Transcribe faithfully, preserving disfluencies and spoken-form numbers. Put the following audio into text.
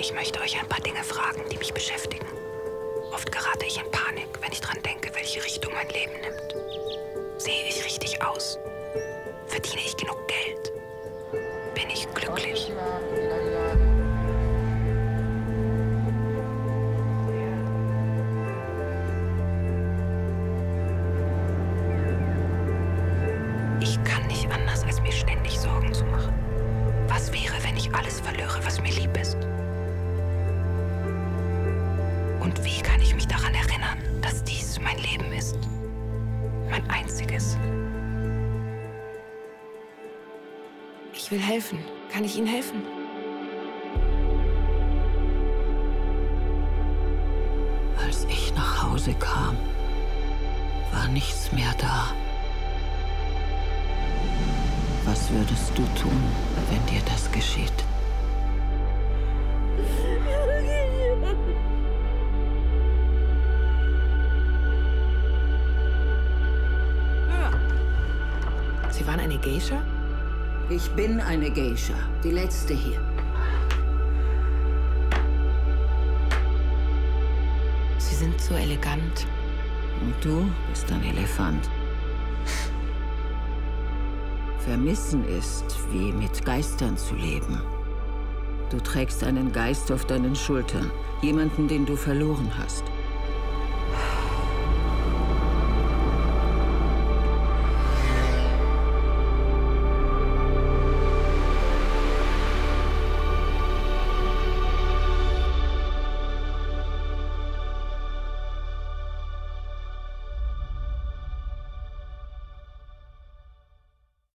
Ich möchte euch ein paar Dinge fragen, die mich beschäftigen. Oft gerate ich in Panik, wenn ich dran denke, welche Richtung mein Leben nimmt. Sehe ich richtig aus? Verdiene ich genug Geld? Bin ich glücklich? Ich kann nicht anders, als mir ständig Sorgen zu machen. Was wäre, wenn ich alles verlöre, was mir lieb ist? Und wie kann ich mich daran erinnern, dass dies mein Leben ist? Mein einziges. Ich will helfen. Kann ich Ihnen helfen? Als ich nach Hause kam, war nichts mehr da. Was würdest du tun, wenn dir das geschieht? Sie waren eine Geisha? Ich bin eine Geisha, die letzte hier. Sie sind so elegant. Und du bist ein Elefant. Vermissen ist, wie mit Geistern zu leben. Du trägst einen Geist auf deinen Schultern, jemanden, den du verloren hast.